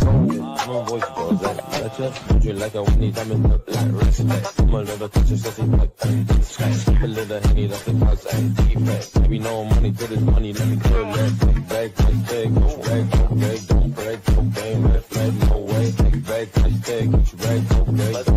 My voice goes like that. You like a Winnie diamond up like respect. I'm a little touch of sexy like a little henny, that's the cause and defect. We know money to this money, let me clear that. Bag, touch, take, bag, okay, don't break, okay, red flag, no way. Bag, touch, take, bag, okay.